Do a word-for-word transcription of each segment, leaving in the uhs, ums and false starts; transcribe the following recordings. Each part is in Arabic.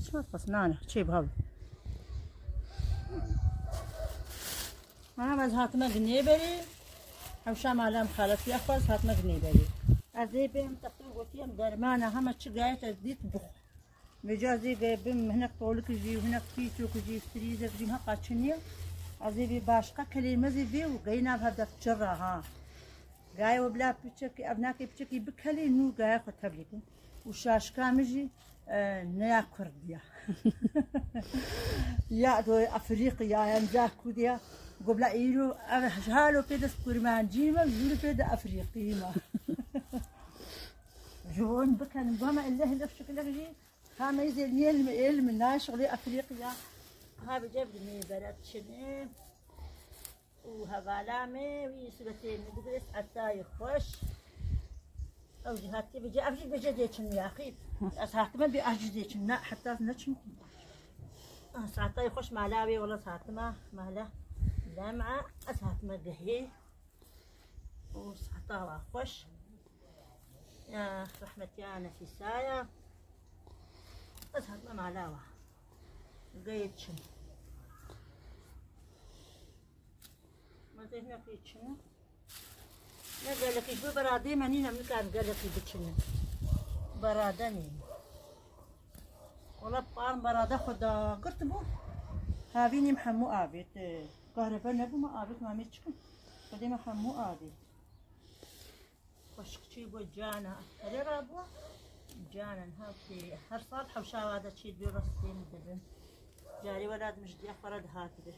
شو قصنانه شي بهذا ما بس هات ما جنيبري حوشا مالام خالتي أخوز هات ما جنيبري أزي بهم تقول قلتيهم درمانة هم تشجعي تزيد بخ مجازي جايبهم هناك طولك يجي وهناك كيسوك يجي فريزر يجي هقا تشنيا أزي بي باشقة كلمة زي بي وجينا بهذا تجرى ها جاي وبلا بتشكي أبناك بتشكي بكلي نو جاي ختبلكم وشاش كامجي آه نيا كرديا يا دو أفريقيا يا مزاكوديا قبل إيرو أهالو بيدس كرمان جيما زول بيد أفريقيا ما جون بكن قام الله اللي في شكل جي هم يزيد يلم يلم ناس شغلي أفريقيا ها بجبني برد شنو وهبالامي ويسبتين ندرس حتى يخش أو جهاتي بجي أبجي بجي ديتشن يا أخي أساعت ما بيأجي ديتشن حتى نتشن ساعتها يخش ملاوي ولا ساعت ما مهلا لمعة أساعت ما قهي وساعتها خش يا رحمتي أنا في سايا أساعت ما ملاوة قيتشن ما تهنا في تشنا لا قال لك يجوا برادي مانينا من كان قال لك يبتشنا برادني والله بقارن براده خدا قلت بو هابيني محمو آبيت كهرباء نبو ما آبيت ما ميتشكم خدي محمو آبيت وشكشي بو جانا هلي رابوا جانا هاكي هر صالحة وشاوادة تشيد بيرستين دبن جاري ولاد مجدي أفرد هاتبه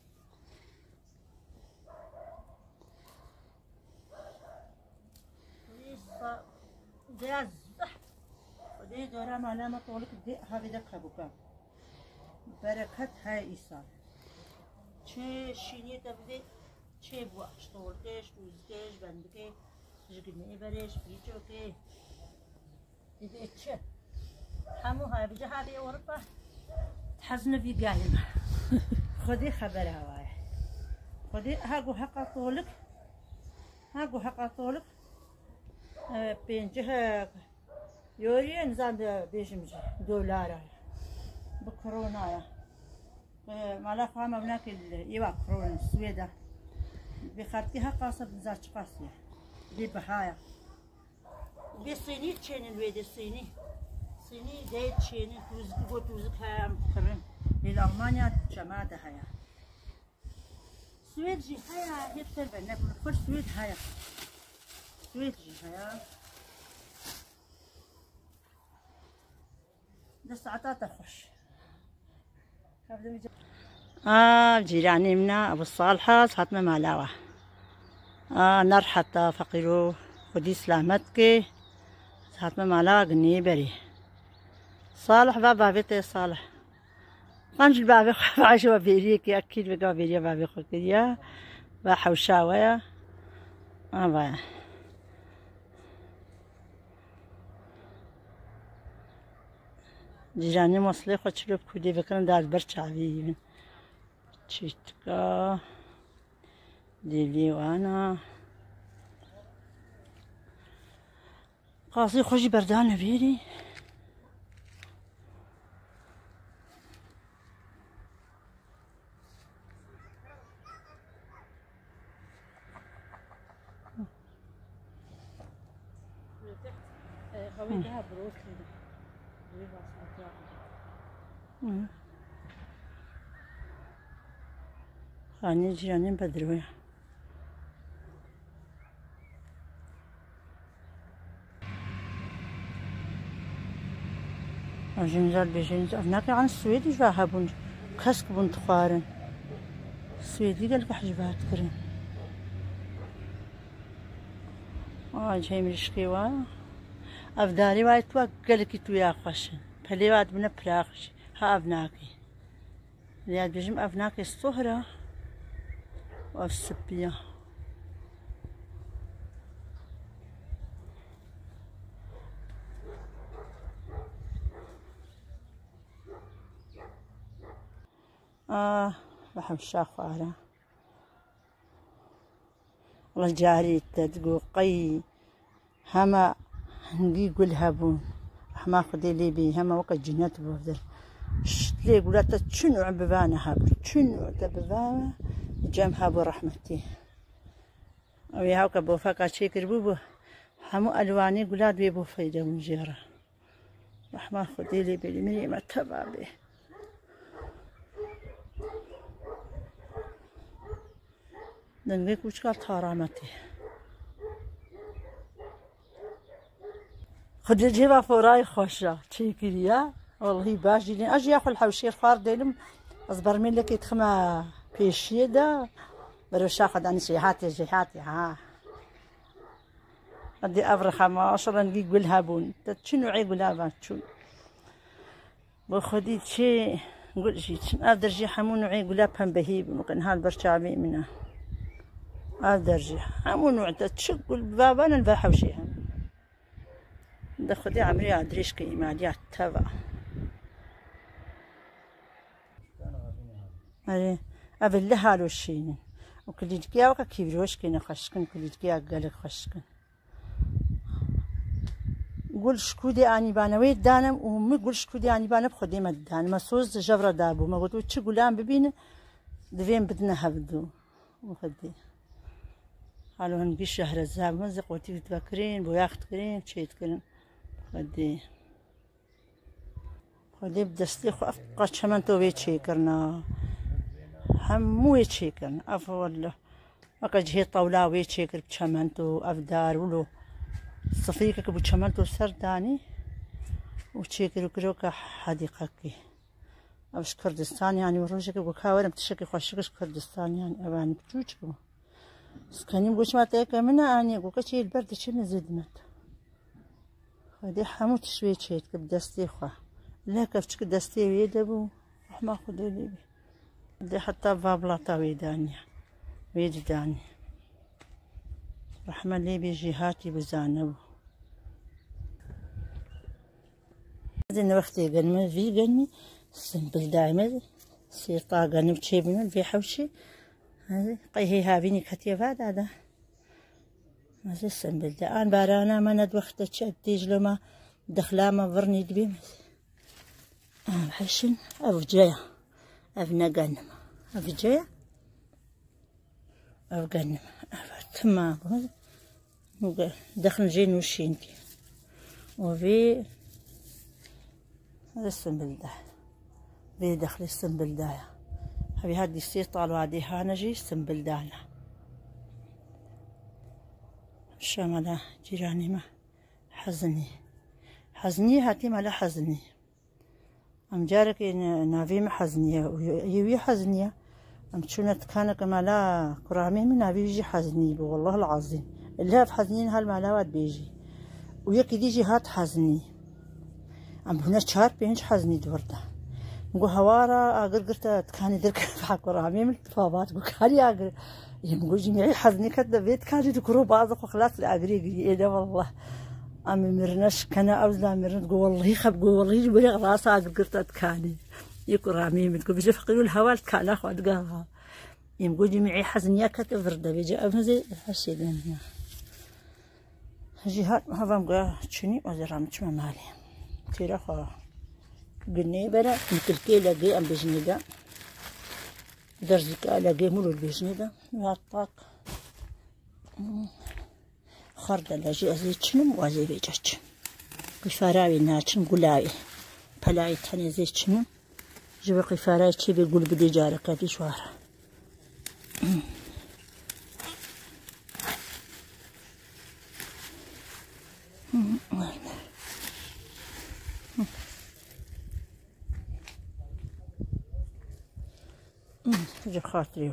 زي الزح ودي دورة معلمة طولك دي هذي دكها بكام بركة هاي إيصال شي شيني تبدي شي بواش طولكش وزكش بندكي جقني بريش بيجوكي دي اتش حمو هاي بجا هذه أوروبا تحزن في قايمة خدي خبر هواي خدي هاقو حقا طولك هاقو حقا طولك بينجه يوري نظام بيجمج دولار بكورونا مالا فاهم هناك ايوا كورونا السويدة بخارتيها قاصة بزاج قاسية دي بهايا بصيني تشين الويد الصيني صيني دايت تشين توزك بو توزك هاي عم تكرن لألمانيا جماعة هايا سويد جي هايا هيبتر بناكل كل سويد هايا سويد جي هايا بس عطاته خوش آه جيراني منا أبو الصالحة صحتنا مالاوة آه نار حتى فقيرو خدي سلامتك صحتنا مالاوة قني بري صالح بابا بيتي صالح قنج بابي عشوا بيريكي أكيد بقى بيريا بابي خوكيا بحوشاوية آه بايا جيراني مصلي خوشلو بكودي بكرن داز برشاوي تشيتكا ديلي وانا قاصي خوشي بردان بيري خاني جيراني بدروية جنزال بجنزال هناك عن السويدي جواها بون كسك بون تخارن السويدي قالك حجبات كرن آه جاي مرشقي وانا أفداري وايد توقع قالك تويا خشن بلي واد من براخش ها أبناكي لياد بجم أبناكي الصهرة والسبية آه رحم الشاخوارة والله جاري تدقو قي هما نقي قول هابون رح ما خدي لي بي هما وقت جنات بوفدر شتلي قولت تشنو ببانا هابو تشنو تببانا جام هابو رحمتي ويا هاوكا بو فاكا شيكر بوبو همو الواني قولات بيبو فايدة مجيرة رحمة خدي لي بلي مني ما تبع به دنقيك وشكال تارامتي خدي الجيبة فوراي خوشة تشيكري يا والله باش جيلين اجي ياخذ الحوشير فار ديلم اصبر من لك يتخمى بيشي دا بروش اخذ عن شيحاتي جيحاتي ها بدي افرخ ما اصلا نجي قولها بون شنو عيقولها بان شو وخديت شي نقول جيت ادرجي حمون عيقولها بهم بهيب ممكن هالبرشامي منه ادرجي حمون وعدت تشقل بابانا البحوشيها دخدي عمري ادريش كي ماليات تبع أري أبل هالو الشيء وكل يجيا وكا كيبروش كنا خشكن كل يجيا قالك خشكن قول شكودي أني بانا ويد دانم ومي قول شكودي أني بانا بخدي مدان مسوز جبر دابو ما قلت وش قولان ببين دفين بدنا هبدو وخدي قالوا هنجي شهر الزاب مزق وتي تفكرين بوياخت كرين شي تكرين خدي خدي بدستي خو أفقا شمنتو بيت شي كرنا همو يتشيكن أفول أكا جهي طاولا ويتشيكر بشمنتو أفدار ولو صفيكك بشمنتو سرداني وتشيكر وكروكا حديقكي أبش كردستان يعني وروجك وكاورم بتشكي خوشكش كردستان يعني أباني بتوجكو سكاني مقوش ما تاكا منا أني قوكا شي البرد شي نزدمت خدي حمو تشوي تشيتك بدستي خوا لا كفتك دستي ويدبو رحمة خدو لي بي دي حتى بابلاطا ويداني ويجداني رحمة لي بجهاتي بزانبو هذا وقتي قلمي في قلمي سنبل دايما سيطا قلمي تشيبنا في حوشي هذا قيهي هابيني كتيفات هذا هذا سنبل دا أنا بارانا ما ند وقت تشديج لما دخلا ما برني دبي آه حشن أو جاية أبنا قنم أفجع أو قنم تمام دخل جين وشينتي وفي هذا السنبل ده في دخل السنبل ده هذي هادي السير طالوا هادي هانجي السنبل دانا شاملة جيراني ما حزني حزني هاتي مالا حزني أم جارك نافي محزنية ويوي حزنية أم شونت كانك مالا كرامي من نافي بيجي حزني والله العظيم اللي في حزنين هالمالاوات بيجي وياك يجي هات حزني أم هنا شهر بينش حزني دورده نقول هوارا أقر قرت تكاني درك في كرامي من التفاضات وكاني أقر يقول جميعي حزني كده بيت كاني ذكروا بعض وخلاص لأقري إيه ده والله أمي مرنش كنا أوزلا مرن تقول والله خب قول والله يجي بريق راسا قرطت كاني يكون رامي من تقول بيجي فقيروا الهوال كلا خد قاها يقول جميعي حزن يا كتفرد بيجي أبنزي هالشيء لنا جهات ما هم قا شني وزرام شو مالي ترى خا قلني برا مثل كيلا جي أم بجنيدا درجك على جي مولو البجنيدا وعطاق خردل جي أزيد شنم وازي بيجاج قفاراوي ناتشن قلاوي بلاي تاني زيد شنم جيب قفاراوي تشي بيقول بدي جارك هادي شوارع جي خاطري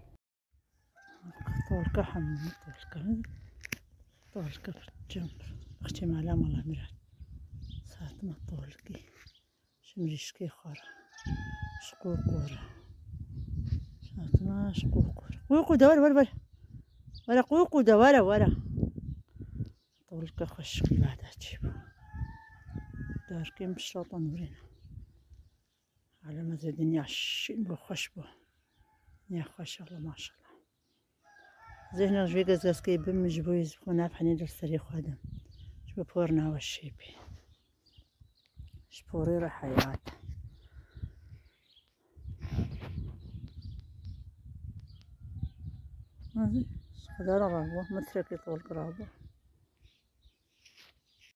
طولك حمد طولك طولك في الجنب اختي معلام والله مرات ساعات ما طولكي شمريشكي خورا شقوقورا ساعات ما شقوقورا قوقو دورا ورا ورا ورا قوقو دورا ورا طولك خشك بعد تجيبو داركي مشروطة نورينا على ما زادين يعشين بو خشبو يا خوش الله ما شاء الله زهنا جوي غاز غاز كيبم جبوي زبخونا بحني در سري خادم جبو بورنا والشيبي شبوري راه حياة هذه قدر رابو متركي طول قرابو.